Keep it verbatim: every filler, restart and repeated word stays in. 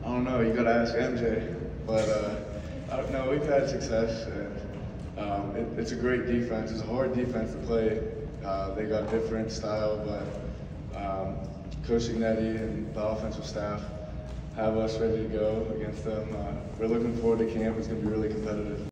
I don't know. You got to ask M J. But uh, I don't know. We've had success, and um, it, it's a great defense. It's a hard defense to play. Uh, they got different style, but um, Coach Ignetti and the offensive staff have us ready to go against them. Uh, we're looking forward to camp. It's going to be really competitive.